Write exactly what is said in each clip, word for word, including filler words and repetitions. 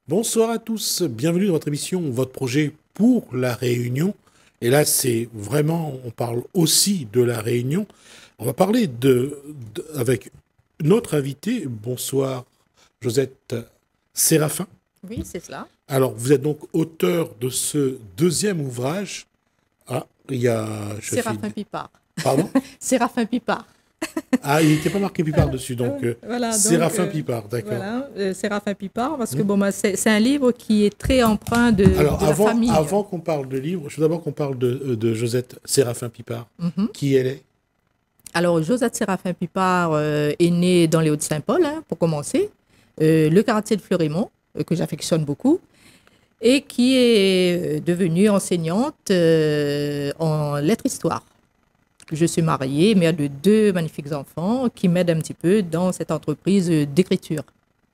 Bonsoir à tous, bienvenue dans votre émission, votre projet pour la Réunion. Et là, c'est vraiment, on parle aussi de la Réunion. On va parler de, de avec notre invité. Bonsoir, Josette Séraphin. Oui, c'est cela. Alors, vous êtes donc auteur de ce deuxième ouvrage. Ah, il y a... Séraphin fais... Pipard. Pardon? Séraphin Pipard. Ah, il n'était pas marqué Pipard dessus, donc euh, voilà, Séraphin euh, Pipard, d'accord. Voilà, euh, Séraphin Pipard, parce que mmh. bon, bah, c'est un livre qui est très empreint de, Alors, de avant, la famille. avant qu'on parle de livre, je veux d'abord qu'on parle de, de Josette Séraphin Pipard. Mmh. Qui elle est? Alors, Josette Séraphin Pipard euh, est née dans les Hauts-de-Saint-Paul, hein, pour commencer, euh, le quartier de Fleurimont, euh, que j'affectionne beaucoup, et qui est devenue enseignante euh, en lettres-histoire. Je suis mariée, mère de deux magnifiques enfants qui m'aident un petit peu dans cette entreprise d'écriture.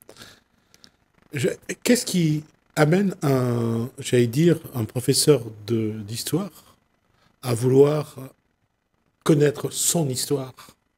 Qu'est-ce qui amène un, j'allais dire, un professeur d'histoire à vouloir connaître son histoire?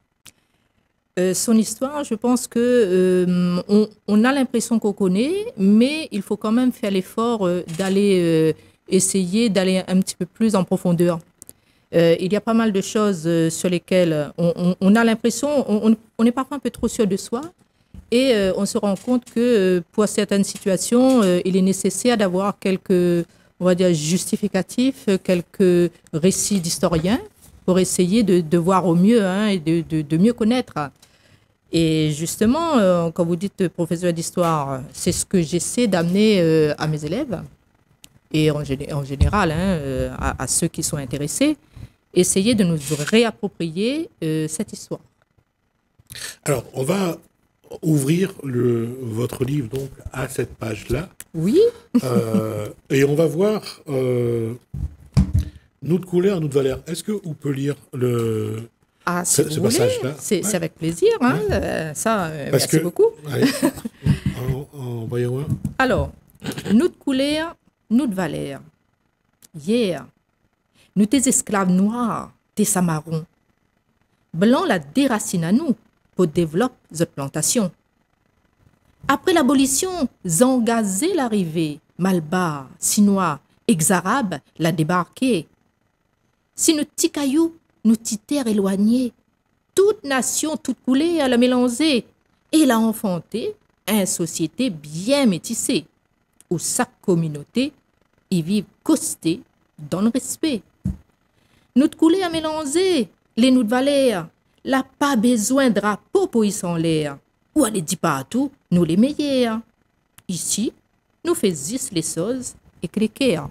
euh, Son histoire, je pense que euh, on, on a l'impression qu'on connaît, mais il faut quand même faire l'effort euh, d'aller euh, essayer d'aller un petit peu plus en profondeur. Euh, il y a pas mal de choses euh, sur lesquelles on, on, on a l'impression, on, on est parfois un peu trop sûr de soi et euh, on se rend compte que euh, pour certaines situations, euh, il est nécessaire d'avoir quelques, on va dire, justificatifs, quelques récits d'historiens pour essayer de, de voir au mieux hein, et de, de, de mieux connaître. Et justement, euh, quand vous dites professeur d'histoire, c'est ce que j'essaie d'amener euh, à mes élèves et en, en général hein, euh, à, à ceux qui sont intéressés. Essayer de nous réapproprier euh, cette histoire. Alors, on va ouvrir le, votre livre donc à cette page-là. Oui. euh, et on va voir euh, nous de couleur, nous de valeur. Est-ce qu'on peut lire le, ah, si ce, ce passage-là? C'est ouais. avec plaisir. Hein, ouais. euh, ça, euh, merci que, beaucoup. Allez, en, en voyons un. Alors, nous de couleur, nous de valeur. Hier, nous tes esclaves noirs, tes samarons. Blanc la déracine à nous pour développer cette plantation. Après l'abolition, zangazé l'arrivée, malbar, sinois, ex-arabe la débarqué. Si nous petits cailloux, nous petits terres éloignés, toute nation, toute coulée à la mélanger et la enfanter, une société bien métissée, où chaque communauté y vive costée dans le respect. Nous te couler à mélanger, les nous de valeur, là pas besoin de drapeau pour y s'en l'air, ou aller dire partout, nous les meilleurs. Ici, nous faisons les choses et cliquer.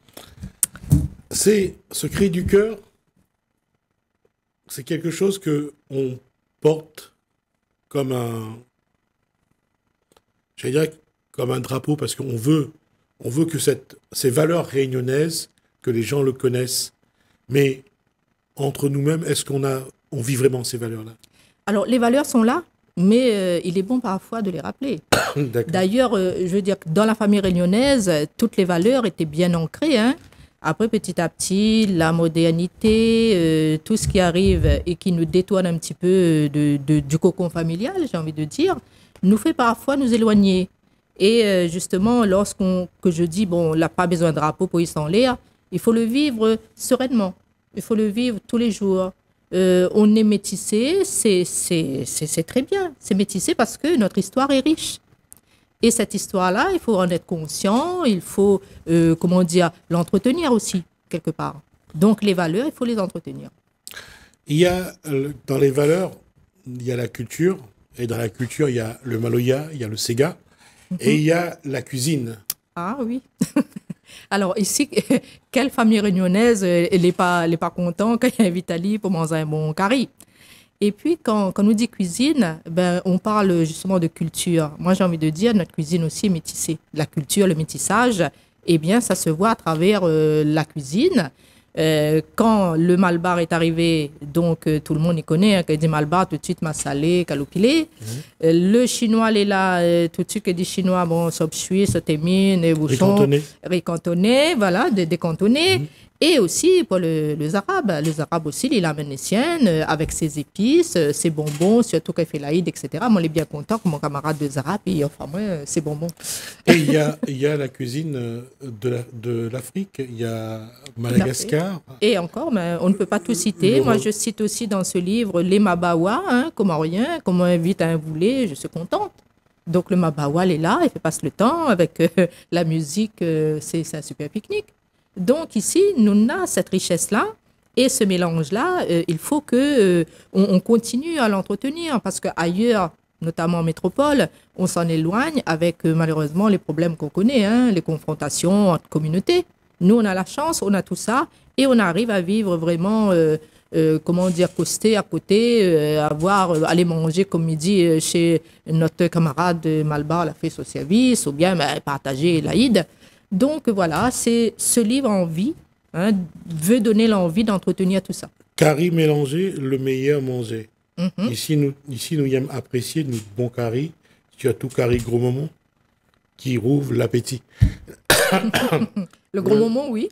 C'est ce cri du cœur, c'est quelque chose que on porte comme un, j'allais dire comme un drapeau, parce qu'on veut, on veut que cette, ces valeurs réunionnaises, que les gens le connaissent. Mais entre nous-mêmes, est-ce qu'on a, on vit vraiment ces valeurs-là? Alors, les valeurs sont là, mais euh, il est bon parfois de les rappeler. D'ailleurs, euh, je veux dire que dans la famille réunionnaise, toutes les valeurs étaient bien ancrées. Hein. Après, petit à petit, la modernité, euh, tout ce qui arrive et qui nous détourne un petit peu de, de, du cocon familial, j'ai envie de dire, nous fait parfois nous éloigner. Et euh, justement, lorsqu'on, que je dis, bon, on n'a pas besoin de drapeau pour y s'en l'air, il faut le vivre sereinement. Il faut le vivre tous les jours. Euh, on est métissé, c'est très bien. C'est métissé parce que notre histoire est riche. Et cette histoire-là, il faut en être conscient, il faut, euh, comment dire, l'entretenir aussi, quelque part. Donc, les valeurs, il faut les entretenir. Il y a, dans les valeurs, il y a la culture. Et dans la culture, il y a le maloya, il y a le sega. Mm-hmm. Et il y a la cuisine. Ah oui. Alors ici, quelle famille réunionnaise, elle n'est pas, elle est pas contente quand il y a Vitali pour manger un bon curry. Et puis, quand, quand on nous dit cuisine, ben, on parle justement de culture. Moi, j'ai envie de dire, notre cuisine aussi est métissée. La culture, le métissage, eh bien, ça se voit à travers euh, la cuisine. Euh, quand le malbar est arrivé, donc euh, tout le monde y connaît, hein, quand il dit malbar, tout de suite massalé, calopilé. Mmh. Euh, le chinois, il est là, euh, tout de suite, quand il dit chinois, bon, sop chui, sotémine, bouchon, ricantonné, voilà, de, décantonné. Mmh. Et aussi pour le, les Arabes. Les Arabes aussi, ils amènent les siennes euh, avec ses épices, euh, ses bonbons, surtout quand il fait l'Aïd, et cetera. Moi, je suis bien content que mon camarade des Arabes, il offre à moi euh, ses bonbons. Et il y a, il y a la cuisine euh, de la- de l'Afrique, il y a Madagascar. Et encore, mais on ne peut pas tout citer. Le- Moi, je cite aussi dans ce livre les Mabawa, hein, comoriens, comme on invite à un boulet, je suis contente. Donc le Mabawa, il est là, il fait passer le temps avec euh, la musique, euh, c'est c'est un super pique-nique. Donc ici, nous avons cette richesse-là et ce mélange-là, euh, il faut que euh, on, on continue à l'entretenir parce qu'ailleurs, notamment en métropole, on s'en éloigne avec euh, malheureusement les problèmes qu'on connaît, hein, les confrontations entre communautés. Nous, on a la chance, on a tout ça et on arrive à vivre vraiment, euh, euh, comment dire, costé à côté, euh, avoir, euh, aller manger, comme il dit, euh, chez notre camarade de Malbar, la fête au service, ou bien ben, partager l'Aïd. Donc voilà, c'est ce livre en vie hein, veut donner l'envie d'entretenir tout ça. Curry mélangé, le meilleur mangé. Mhm. Ici, nous, ici, nous aimons apprécier notre bon curry, surtout curry gros moment, qui rouvre l'appétit. Le gros Le- moment, oui.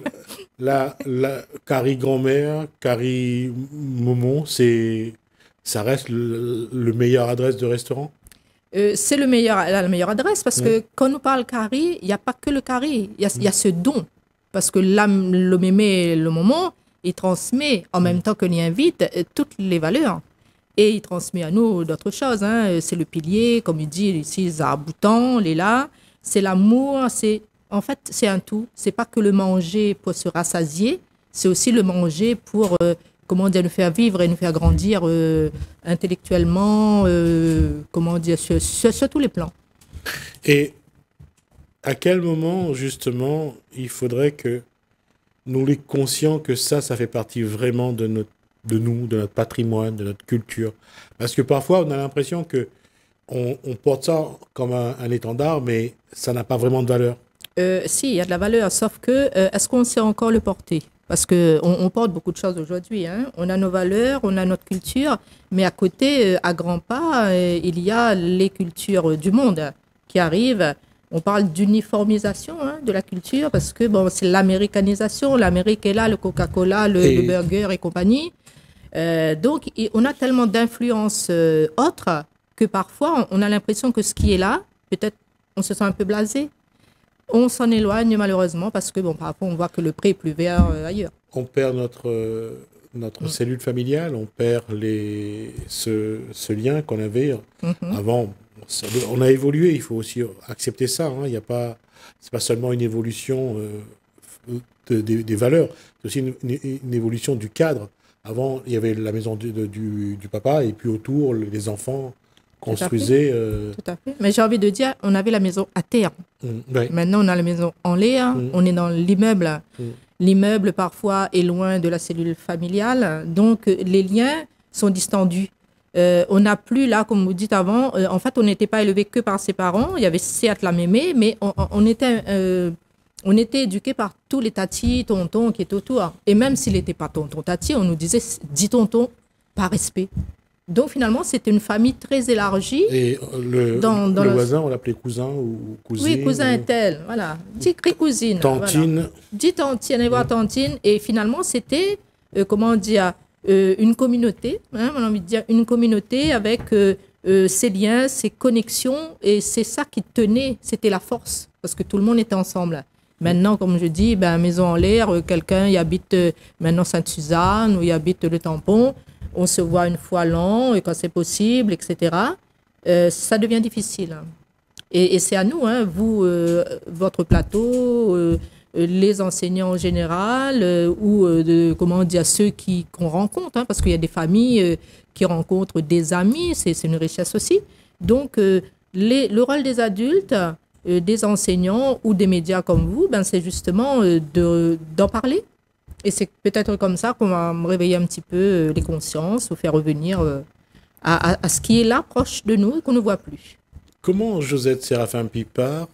La, la curry grand-mère, curry momon, c'est, ça reste le, le meilleur adresse de restaurant. Euh, c'est le meilleur, la la meilleure adresse parce que quand on parle curry, il n'y a pas que le curry, il y a, il y a ce don. Parce que l'âme, le mémé, le moment, il transmet en même temps que l'y invite euh, toutes les valeurs. Et il transmet à nous d'autres choses. Hein. Euh, C'est le pilier, comme il dit ici, Zaboutan, il est là. C'est l'amour, c'est en fait, c'est un tout. C'est pas que le manger pour se rassasier, c'est aussi le manger pour, euh, comment dire, nous faire vivre et nous faire grandir euh, intellectuellement, euh, comment dire, sur, sur- sur tous les plans. Et à quel moment, justement, il faudrait que nous les conscients que ça, ça fait partie vraiment de, notre, de nous, de notre patrimoine, de notre culture. Parce que parfois, on a l'impression que on, on porte ça comme un, un étendard, mais ça n'a pas vraiment de valeur. Euh, si, il y a de la valeur, sauf que euh, est-ce qu'on sait encore le porter? Parce qu'on on porte beaucoup de choses aujourd'hui. Hein. On a nos valeurs, on a notre culture, mais à côté, euh, à grands pas, euh, il y a les cultures euh, du monde qui arrivent. On parle d'uniformisation hein, de la culture parce que bon, c'est l'américanisation. L'Amérique est là, le Coca-Cola, le, Et- le burger et compagnie. Euh, donc, il- on a tellement d'influences euh, autres que parfois, on a l'impression que ce qui est là, peut-être, on se sent un peu blasé. On s'en éloigne malheureusement parce que bon, parfois on voit que le pré est plus vert euh, ailleurs. On perd notre, euh, notre cellule familiale, on perd les, ce, ce lien qu'on avait Mhm. avant. Ça- on a évolué, il faut aussi accepter ça. Hein. Il y a pas, c'est pas seulement une évolution euh, de- des- des valeurs, c'est aussi une, une- une évolution du cadre. Avant, il y avait la maison du, de- du, du papa et puis autour, les enfants construisaient. euh, Tout à fait. Mais j'ai envie de dire, on avait la maison à terre. mm, ouais. Maintenant, on a la maison en l'air. Mm. On est dans l'immeuble. Mm. L'immeuble, parfois, est loin de la cellule familiale. Donc, euh, les liens sont distendus. Euh, on n'a plus, là, comme vous dites avant, euh, en fait, on n'était pas élevé que par ses parents. Il y avait certes la mémé, mais on, on- on était, euh, on était éduqué par tous les tatis, tontons qui étaient autour. Et même s'il n'était pas tonton, tati, on nous disait, dis tonton, par respect. Donc, finalement, c'était une famille très élargie. Et euh, le, Dans- dans le la- voisin, on l'appelait cousin ou cousine. Oui, cousin ou est tel, voilà. Dis crie cousine. voilà. Tantine. Dis tantine, allez voir tantine. Et finalement, c'était, euh, comment dire, euh, une communauté, hein, on a envie de dire une communauté avec euh, euh, ses liens, ses connexions. Et c'est ça qui tenait, c'était la force, parce que tout le monde était ensemble. Maintenant, comme je dis, ben, maison en l'air, euh, quelqu'un il habite euh, maintenant Sainte-Suzanne ou il habite le Tampon. On se voit une fois l'an, et quand c'est possible, et cetera. Euh, ça devient difficile. Et, et c'est à nous, hein, vous, euh, votre plateau, euh, euh, les enseignants en général, euh, ou euh, de, comment dire, ceux qui, qu'on rencontre, hein, parce qu'il y a des familles euh, qui rencontrent des amis, c'est, c'est une richesse aussi. Donc, euh, les, le rôle des adultes, euh, des enseignants ou des médias comme vous, ben, c'est justement euh, de, d'en parler. Et c'est peut-être comme ça qu'on va me réveiller un petit peu euh, les consciences ou faire revenir euh, à, à, à ce qui est là, proche de nous et qu'on ne voit plus. Comment Josette Séraphin Pipard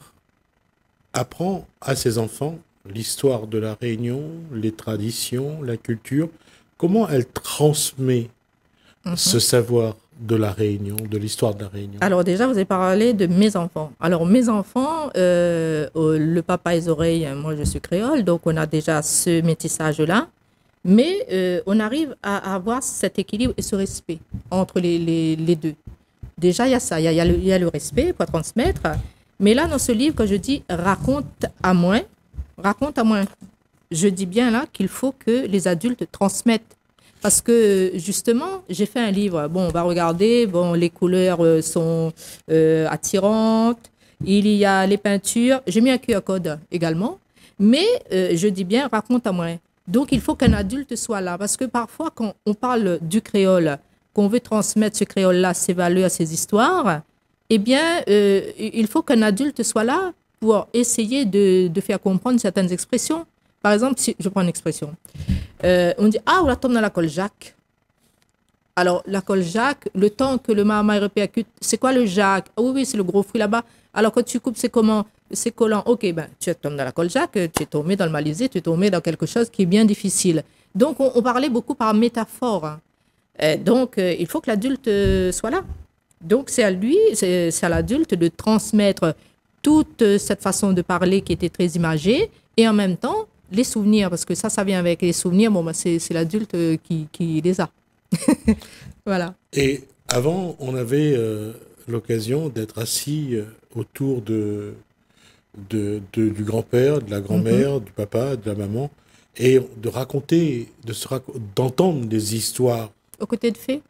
apprend à ses enfants l'histoire de la Réunion, les traditions, la culture? Comment elle transmet Mhm. ce savoir de la Réunion, de l'histoire de la Réunion? Alors déjà, vous avez parlé de mes enfants. Alors mes enfants, euh, euh, le papa et les oreilles, moi je suis créole, donc on a déjà ce métissage-là. Mais euh, on arrive à, à avoir cet équilibre et ce respect entre les, les, les deux. Déjà, il y a ça, il y a, il y a le, il y a le respect pour transmettre. Mais là, dans ce livre, quand je dis raconte à moins, raconte à moins, je dis bien là qu'il faut que les adultes transmettent. Parce que justement, j'ai fait un livre, bon, on va regarder, bon, les couleurs euh, sont euh, attirantes, il y a les peintures, j'ai mis un Q R code également, mais euh, je dis bien raconte à moi. Donc il faut qu'un adulte soit là, parce que parfois quand on parle du créole, qu'on veut transmettre ce créole-là, ses valeurs, ses histoires, eh bien, euh, il faut qu'un adulte soit là pour essayer de, de faire comprendre certaines expressions. Par exemple, si je prends une expression, euh, on dit « Ah, on la tombe dans la colle Jacques ». Alors, la colle Jacques, le temps que le maman répercute, c'est quoi le Jacques? Ah oui, oui, c'est le gros fruit là-bas. Alors, quand tu coupes, c'est comment? C'est collant. Ok, ben, tu tombes dans la colle Jacques, tu es tombé dans le malaisé, tu es tombé dans quelque chose qui est bien difficile. Donc, on, on parlait beaucoup par métaphore. Hein. Euh, donc, euh, il faut que l'adulte euh, soit là. Donc, c'est à lui, c'est à l'adulte de transmettre toute euh, cette façon de parler qui était très imagée et en même temps, les souvenirs, parce que ça, ça vient avec les souvenirs, bon, ben, c'est l'adulte qui, qui les a. Voilà. Et avant, on avait euh, l'occasion d'être assis euh, autour de, de, de, du grand-père, de la grand-mère, mm-hmm. du papa, de la maman, et de raconter, de se rac d'entendre des histoires. Aux côtés de fées.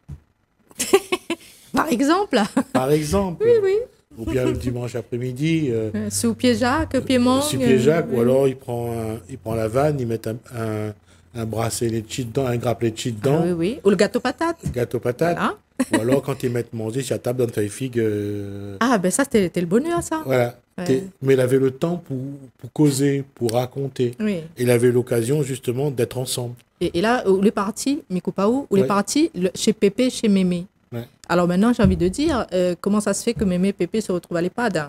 Par exemple. Par exemple. Oui, oui. Ou bien le dimanche après-midi. Euh, sous pied Jacques, pied mangue. Sous pied Jacques, euh, ou alors il prend, un, il prend la vanne, il met un, un, un bracelet de chi dedans, un grappelé de chi dedans. Ah, oui, oui. Ou le gâteau patate. Le gâteau patate. Voilà. Ou alors quand ils mettent manger sur la table, dans ta figue. Euh... Ah, ben ça, c'était le bonheur, ça. Voilà. Ouais. Mais il avait le temps pour, pour causer, pour raconter. Oui. Il avait l'occasion, justement, d'être ensemble. Et, et là, où les partis, Mikopaou, où ouais. les partis, le, chez Pépé, chez Mémé. Ouais. Alors maintenant, j'ai envie de dire, euh, comment ça se fait que Mémé et Pépé se retrouvent à l'EHPAD?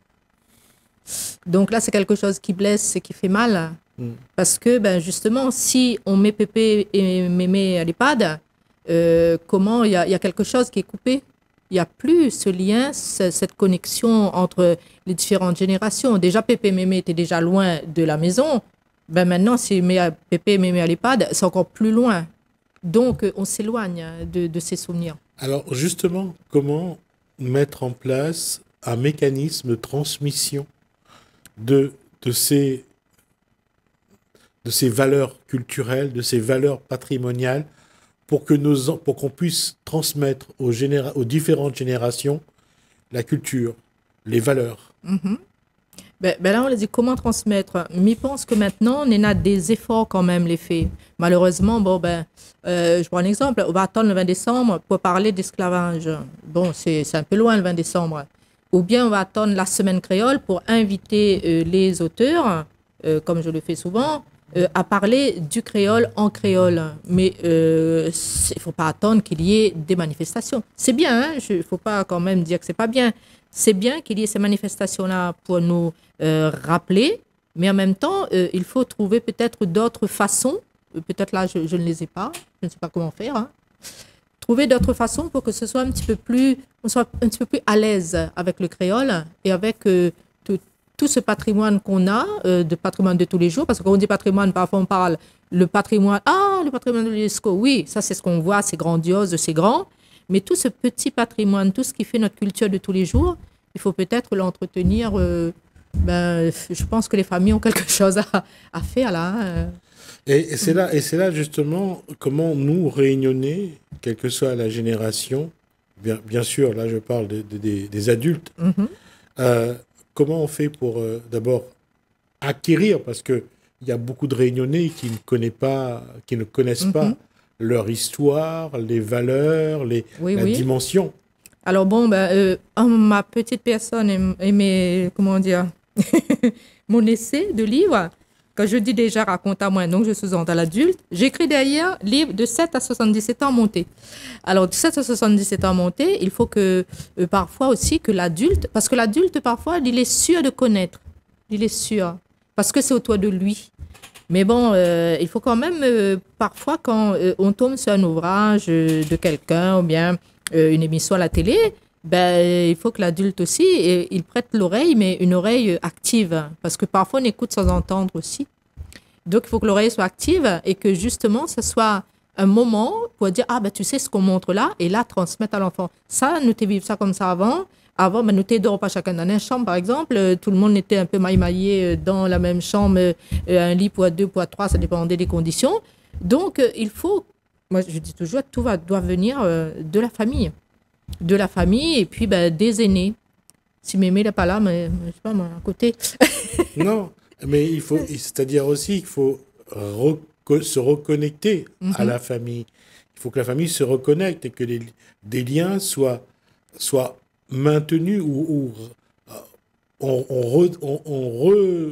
Donc là, c'est quelque chose qui blesse et qui fait mal. Mm. Parce que, ben, justement, si on met Pépé et Mémé à l'EHPAD, euh, comment il y, y a quelque chose qui est coupé? Il n'y a plus ce lien, ce, cette connexion entre les différentes générations. Déjà, Pépé et Mémé étaient déjà loin de la maison. Ben maintenant, si Pépé et Mémé à l'EHPAD, c'est encore plus loin. Donc, on s'éloigne de, de ces souvenirs. Alors, justement, comment mettre en place un mécanisme de transmission de, de, ces, de ces valeurs culturelles, de ces valeurs patrimoniales, pour que nos, pour qu'on puisse transmettre aux, généra aux différentes générations la culture, les valeurs. Mm-hmm. ben, ben là, on a dit comment transmettre. Mais je pense que maintenant, on a des efforts quand même, les faits. Malheureusement, bon, ben, euh, je prends un exemple. On va attendre le vingt décembre pour parler d'esclavage. Bon, c'est un peu loin le vingt décembre. Ou bien on va attendre la semaine créole pour inviter euh, les auteurs, euh, comme je le fais souvent, Euh, à parler du créole en créole. Mais euh, il ne faut pas attendre qu'il y ait des manifestations. C'est bien, il hein, ne faut pas quand même dire que ce n'est pas bien. C'est bien qu'il y ait ces manifestations-là pour nous euh, rappeler, mais en même temps, euh, il faut trouver peut-être d'autres façons. Peut-être là, je, je ne les ai pas, je ne sais pas comment faire. Hein. Trouver d'autres façons pour que ce soit un petit peu plus, on soit un petit peu plus à l'aise avec le créole et avec euh, tout tout ce patrimoine qu'on a, euh, de patrimoine de tous les jours, parce que quand on dit patrimoine, parfois on parle le patrimoine, ah, le patrimoine de l'UNESCO, oui, ça c'est ce qu'on voit, c'est grandiose, c'est grand, mais tout ce petit patrimoine, tout ce qui fait notre culture de tous les jours, il faut peut-être l'entretenir, euh, ben, je pense que les familles ont quelque chose à, à faire là. Hein. Et, et c'est là, et c'est là justement comment nous réunionner, quelle que soit la génération, bien, bien sûr, là je parle de, de, de, des adultes, mm-hmm. euh, comment on fait pour euh, d'abord acquérir, parce qu'il y a beaucoup de Réunionnais qui ne connaissent pas, qui ne connaissent mm-hmm. pas leur histoire, les valeurs, les, oui, la oui. dimension. Alors bon, ben, euh, ma petite personne et, et mes, comment dire, mon essai de livre, quand je dis déjà raconte à moi, donc je sous-entends l'adulte, j'écris derrière livre de sept à soixante-dix-sept ans monté. Alors de sept à soixante-dix-sept ans monté, il faut que euh, parfois aussi que l'adulte, parce que l'adulte parfois il est sûr de connaître, il est sûr, parce que c'est autour de lui. Mais bon, euh, il faut quand même euh, parfois quand euh, on tombe sur un ouvrage euh, de quelqu'un ou bien euh, une émission à la télé, ben, il faut que l'adulte aussi, euh, il prête l'oreille, mais une oreille active. Parce que parfois, on écoute sans entendre aussi. Donc, il faut que l'oreille soit active et que justement, ce soit un moment pour dire, ah ben tu sais ce qu'on montre là, et là, transmettre à l'enfant. Ça, nous t'es vivre ça comme ça avant. Avant, ben, nous t'aidons pas chacun dans une chambre, par exemple. Euh, tout le monde était un peu maille-maillé dans la même chambre, euh, un lit pour deux, pour trois, ça dépendait des conditions. Donc, euh, il faut, moi je dis toujours, tout va, doit venir euh, de la famille. De la famille et puis ben, des aînés. Si Mémé n'est pas là, mais je sais pas, moi, à côté. Non, mais il faut, c'est-à-dire aussi qu'il faut reco- se reconnecter mm-hmm. à la famille. Il faut que la famille se reconnecte et que les, des liens soient, soient maintenus ou, ou on, on, re, on, on, re,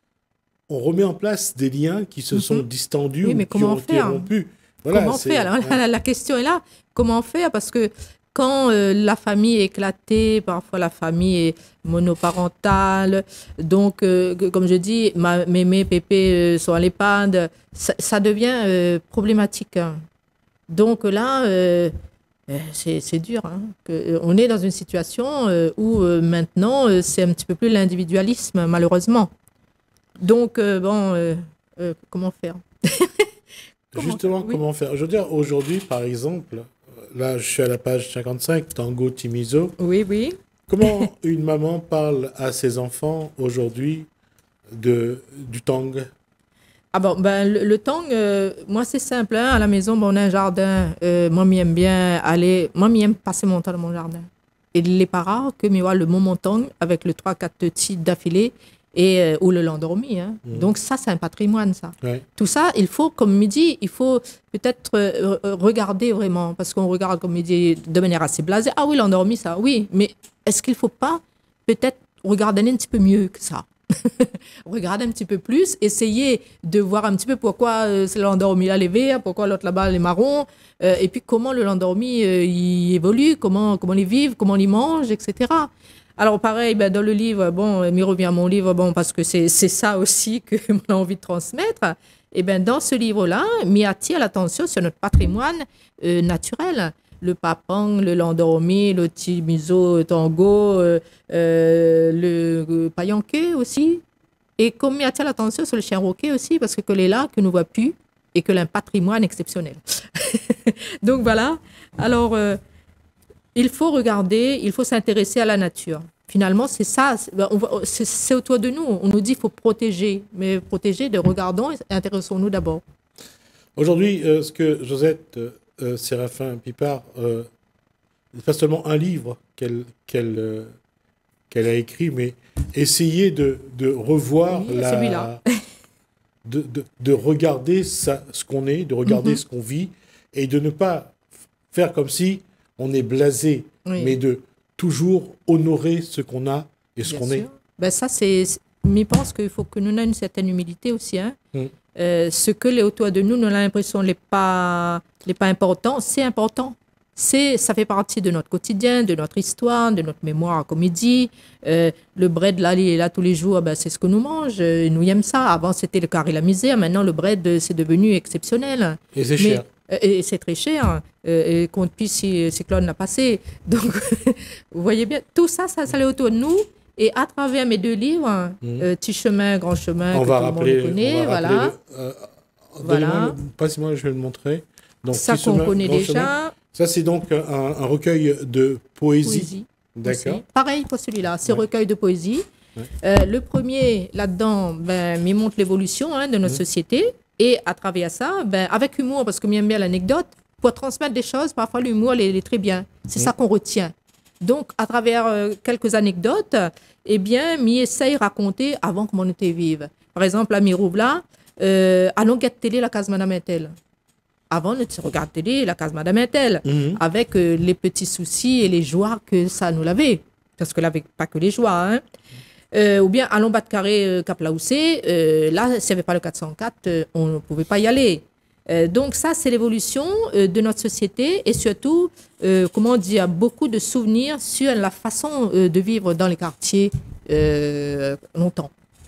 on remet en place des liens qui se mm-hmm. sont distendus oui, mais ou qui ont été faire rompus. Voilà, comment faire Alors, ouais. la, la question est là. Comment faire Parce que quand euh, la famille est éclatée, parfois la famille est monoparentale, donc, euh, comme je dis, ma, Mémé, Pépé euh, sont à l'EHPAD, ça, ça devient euh, problématique. Hein. Donc là, euh, c'est, c'est dur. Hein, que, on est dans une situation euh, où euh, maintenant, euh, c'est un petit peu plus l'individualisme, malheureusement. Donc, euh, bon, euh, euh, comment faire comment Justement, faire oui. comment faire Je veux dire, aujourd'hui, par exemple... Là, je suis à la page cinquante-cinq, Tango Timiso. Oui, oui. Comment une maman parle à ses enfants aujourd'hui de, du tang? Ah bon, ben, le, le tang, euh, moi, c'est simple. Hein, à la maison, bon, on a un jardin. Euh, moi, j'aime bien aller... Moi, j'aime passer mon temps dans mon jardin. Et il n'est pas rare que je vois le moment tang avec le trois quatre titres d'affilée et euh, ou le l'endormi. Hein. Mmh. Donc ça, c'est un patrimoine, ça. Ouais. Tout ça, il faut, comme midi, il faut peut-être euh, regarder vraiment, parce qu'on regarde, comme midi, de manière assez blasée. Ah oui, l'endormi, ça, oui. Mais est-ce qu'il ne faut pas peut-être regarder un petit peu mieux que ça? Regarder un petit peu plus, essayer de voir un petit peu pourquoi euh, c'est l'endormi là les verts, pourquoi l'autre là-bas les marrons, euh, et puis comment le l'endormi euh, il évolue, comment comment il vit, comment il mange, et cetera. Alors pareil, ben, dans le livre, bon, il revient à mon livre, bon, parce que c'est, c'est ça aussi que j'ai envie de transmettre. Et ben dans ce livre-là, m'y attire l'attention sur notre patrimoine euh, naturel. Le papang, le l'endormi, le timiso tango, euh, euh, le, le payanqué aussi. Et comme m'y attire l'attention sur le chien roquet aussi, parce que, que les là, que nous ne voit plus, et que l'un patrimoine exceptionnel. Donc voilà. Alors... Euh, il faut regarder, il faut s'intéresser à la nature. Finalement, c'est ça, c'est, c'est autour de nous. On nous dit qu'il faut protéger, mais protéger, de regardons et intéressons-nous d'abord. Aujourd'hui, euh, ce que Josette euh, Séraphin Pipard, euh, c'est pas seulement un livre qu'elle, qu'elle, euh, qu'elle a écrit, mais essayer de, de revoir oui, la... celui-là. de, de, de regarder ça, ce qu'on est, de regarder mm-hmm. ce qu'on vit, et de ne pas faire comme si on est blasé, oui. mais de toujours honorer ce qu'on a et ce Bien qu'on sûr. Est. Ben ça, c'est... Mais je pense qu'il faut que nous ayons une certaine humilité aussi. Hein. Mm. Euh, ce que les autour de nous, nous avons l'impression n'est pas, n'est pas important, c'est important. C'est, ça fait partie de notre quotidien, de notre histoire, de notre mémoire, comme il dit. Euh, le bread, là, il est là tous les jours, ben, c'est ce que nous mangeons. Nous aimons ça. Avant, c'était le carré la misère. Maintenant, le bread, c'est devenu exceptionnel. Et c'est mais, cher. Et c'est très cher, et compte plus si cyclone n'a passé. Donc, vous voyez bien, tout ça, ça, ça est autour de nous. Et à travers mes deux livres, mmh. euh, Petit chemin, grand chemin, on que va tout rappeler, le monde connaît, voilà. Le, euh, voilà. Passe-moi, je vais le montrer. Donc, ça qu'on chemin, connaît déjà. Chemin. Ça, c'est donc un, un recueil de poésie. poésie. D'accord. Aussi. Pareil pour celui-là, c'est ouais. recueil de poésie. Ouais. Euh, le premier, là-dedans, ben, il montre l'évolution hein, de notre mmh. société. Et à travers ça, ben, avec humour, parce que j'aime bien l'anecdote, pour transmettre des choses, parfois l'humour est, est très bien. C'est mmh. ça qu'on retient. Donc, à travers euh, quelques anecdotes, eh bien, m'y essaye de raconter avant comment on était vive. Par exemple, à Miroubla, euh, allons regarder télé la case Madame Intel. Avant, on regarde télé la case Madame Intel, mmh. avec euh, les petits soucis et les joies que ça nous l'avait. Parce que là, pas que les joies, hein. Euh, ou bien allons battre carré euh, Cap Laoussé, euh, là, s'il n'y avait pas le quatre cent quatre, euh, on ne pouvait pas y aller. Euh, donc ça, c'est l'évolution euh, de notre société et surtout, euh, comment dire, il y a beaucoup de souvenirs sur la façon euh, de vivre dans les quartiers euh, longtemps.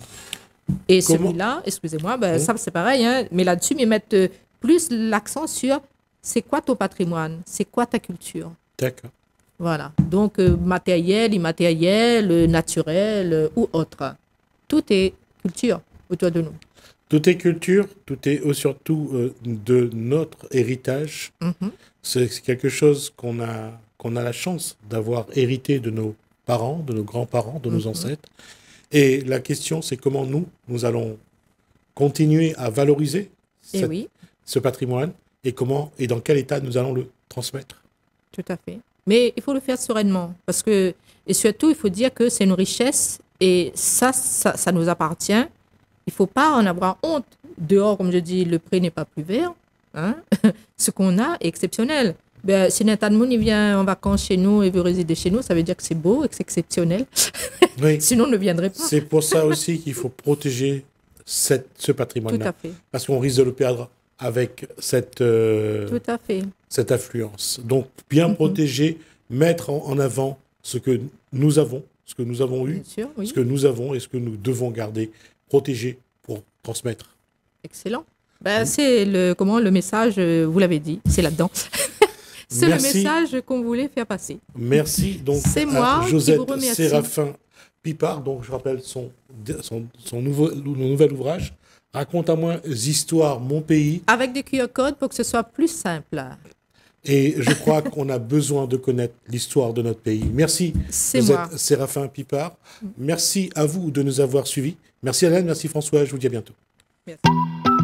Et comment? Celui-là, excusez-moi, ben, mmh. ça c'est pareil, hein, mais là-dessus, ils mettent euh, plus l'accent sur c'est quoi ton patrimoine, c'est quoi ta culture. D'accord. Voilà. Donc, euh, matériel, immatériel, euh, naturel euh, ou autre. Tout est culture autour de nous. Tout est culture, tout est euh, surtout euh, de notre héritage. Mhm. C'est c'est quelque chose qu'on a, qu'on a la chance d'avoir hérité de nos parents, de nos grands-parents, de nos Mhm. ancêtres. Et la question, c'est comment nous, nous allons continuer à valoriser Et cette- oui, ce patrimoine et comment et dans quel état nous allons le transmettre. tout à fait. Mais il faut le faire sereinement. Parce que, et surtout, il faut dire que c'est une richesse et ça, ça, ça nous appartient. Il ne faut pas en avoir honte. Dehors, comme je dis, le prix n'est pas plus vert. Hein? Ce qu'on a est exceptionnel. Ben, si Nathan Moon il vient en vacances chez nous et veut résider chez nous, ça veut dire que c'est beau et que c'est exceptionnel. Oui. Sinon, on ne viendrait pas. C'est pour ça aussi qu'il faut protéger cette, ce Tout patrimoine-là. à fait. Parce qu'on risque de le perdre avec cette, euh, Tout à fait. cette affluence. Donc, bien Mhm. protéger, mettre en, en avant ce que nous avons, ce que nous avons eu, Bien sûr, oui. ce que nous avons et ce que nous devons garder, protéger pour transmettre. Excellent. Ben, c'est le, comment, le message, euh, vous l'avez dit, c'est là-dedans. C'est le Merci. message qu'on voulait faire passer. Merci donc C'est à moi qui Josette vous remercie. Séraphin Pipard, donc je rappelle son, son, son nouveau, nouvel ouvrage, Raconte-moi Histoire, mon pays. Avec des Q R codes pour que ce soit plus simple. Et je crois qu'on a besoin de connaître l'histoire de notre pays. Merci C'est Josette moi. Séraphin Pipard. Merci à vous de nous avoir suivis. Merci Alain, merci François, je vous dis à bientôt. Merci.